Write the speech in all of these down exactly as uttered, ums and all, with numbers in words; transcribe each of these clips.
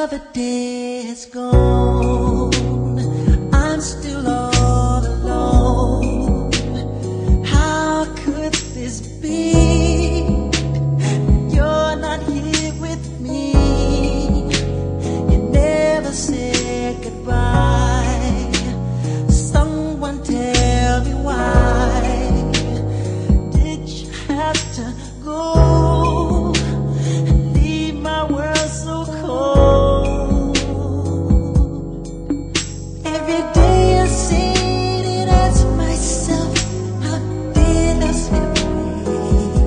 Another day has gone, I'm still all alone. How could this be? You're not here with me. You never said goodbye. Someone tell me why did you have to go and leave my world so cold? Every day I sit and ask myself, how did I slip away?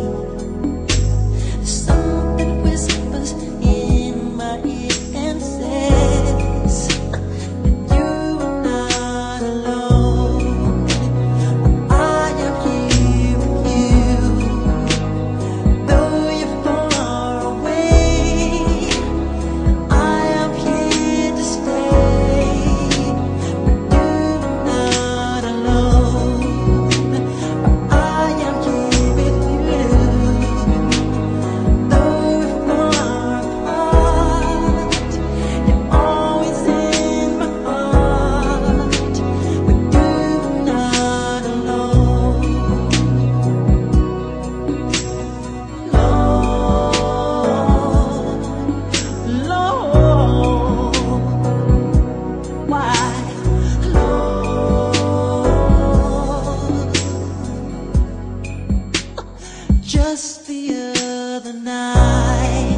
Something whispers in my ear and says that you're not alone. I am here with you, though you're far away. I am here to stay, but you're not alone. I am here with you, though we're far apart. You're always in my heart, but you're not alone. Lord, Lord, why, Lord? Just the other night